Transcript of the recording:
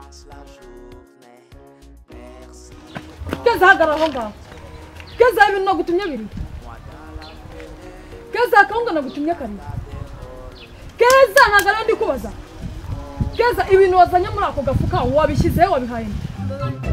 Keza hagarara ngaho. Keza ibintu nagutumye biri. Keza kawunga nagutumye kari. Keza nagara ndi kubaza. Keza ibintu wazanye muri ako gafuka wabishyizeho wabihaye.